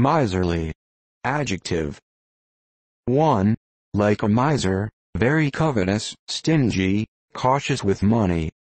Miserly. Adjective. 1. Like a miser, very covetous, stingy, cautious with money.